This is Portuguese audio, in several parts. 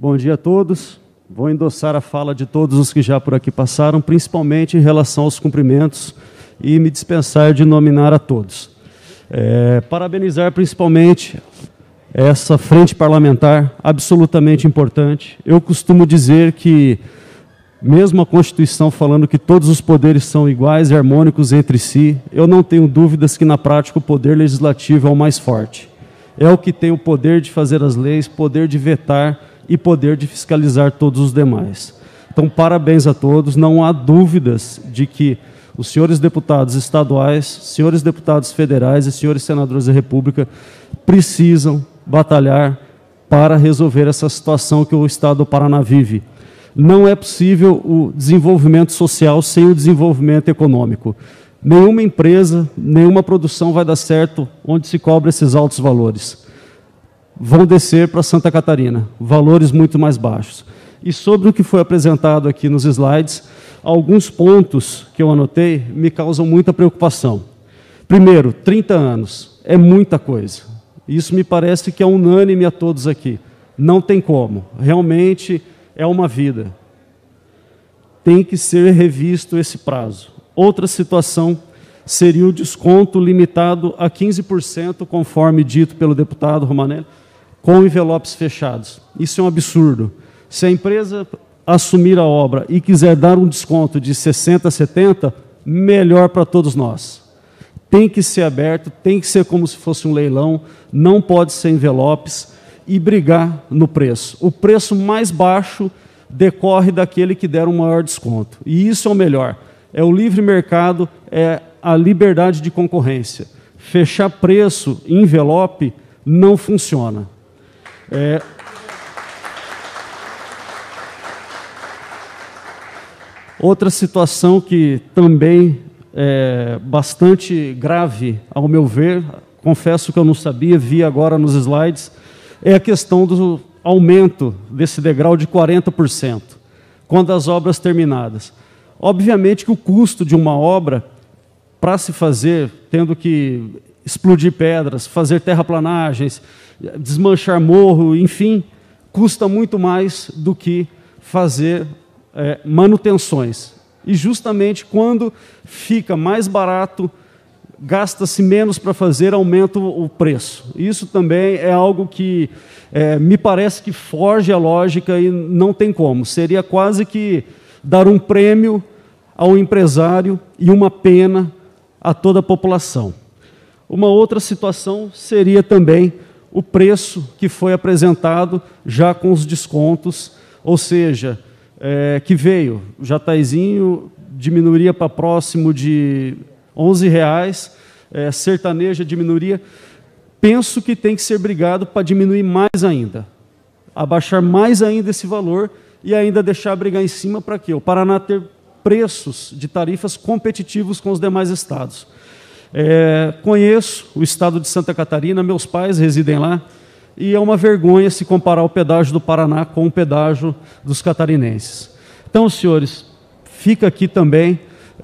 Bom dia a todos. Vou endossar a fala de todos os que já por aqui passaram, principalmente em relação aos cumprimentos, e me dispensar de nominar a todos. Parabenizar principalmente essa frente parlamentar, absolutamente importante. Eu costumo dizer que, mesmo a Constituição falando que todos os poderes são iguais e harmônicos entre si, eu não tenho dúvidas que, na prática, o poder legislativo é o mais forte. É o que tem o poder de fazer as leis, poder de vetar e poder de fiscalizar todos os demais. Então, parabéns a todos. Não há dúvidas de que os senhores deputados estaduais, senhores deputados federais e senhores senadores da República precisam batalhar para resolver essa situação que o Estado do Paraná vive. Não é possível o desenvolvimento social sem o desenvolvimento econômico. Nenhuma empresa, nenhuma produção vai dar certo onde se cobra esses altos valores. Vão descer para Santa Catarina, valores muito mais baixos. E sobre o que foi apresentado aqui nos slides, alguns pontos que eu anotei me causam muita preocupação. Primeiro, 30 anos, é muita coisa. Isso me parece que é unânime a todos aqui. Não tem como, realmente é uma vida. Tem que ser revisto esse prazo. Outra situação seria o desconto limitado a 15%, conforme dito pelo deputado Romanelli, com envelopes fechados. Isso é um absurdo. Se a empresa assumir a obra e quiser dar um desconto de 60% a 70%, melhor para todos nós. Tem que ser aberto, tem que ser como se fosse um leilão, não pode ser envelopes e brigar no preço. O preço mais baixo decorre daquele que der um maior desconto. E isso é o melhor. É o livre mercado, é a liberdade de concorrência. Fechar preço em envelope não funciona. Outra situação que também é bastante grave, ao meu ver, confesso que eu não sabia, vi agora nos slides, é a questão do aumento desse degrau de 40%, quando as obras terminadas. Obviamente que o custo de uma obra, para se fazer, tendo que explodir pedras, fazer terraplanagens, desmanchar morro, enfim, custa muito mais do que fazer manutenções. E justamente quando fica mais barato, gasta-se menos para fazer, aumenta o preço. Isso também é algo que me parece que foge à lógica e não tem como. Seria quase que dar um prêmio ao empresário e uma pena a toda a população. Uma outra situação seria também o preço que foi apresentado já com os descontos, ou seja, que veio, o Jataizinho diminuiria para próximo de R$11, sertaneja diminuiria. Penso que tem que ser brigado para diminuir mais ainda, abaixar mais ainda esse valor e ainda deixar brigar em cima para quê? O Paraná ter preços de tarifas competitivos com os demais estados. Conheço o estado de Santa Catarina, meus pais residem lá, e é uma vergonha se comparar o pedágio do Paraná com o pedágio dos catarinenses. Então, senhores, fica aqui também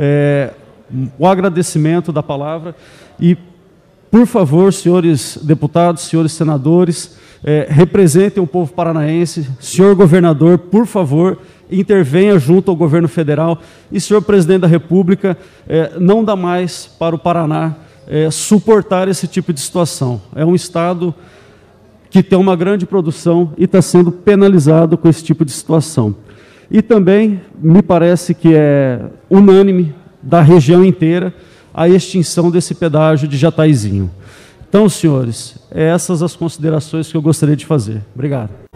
o agradecimento da palavra e, por favor, senhores deputados, senhores senadores, representem o povo paranaense. Senhor governador, por favor, intervenha junto ao governo federal. E, senhor presidente da República, não dá mais para o Paraná suportar esse tipo de situação. É um estado que tem uma grande produção e está sendo penalizado com esse tipo de situação. E também me parece que é unânime da região inteira a extinção desse pedágio de Jataizinho. Então, senhores, essas as considerações que eu gostaria de fazer. Obrigado.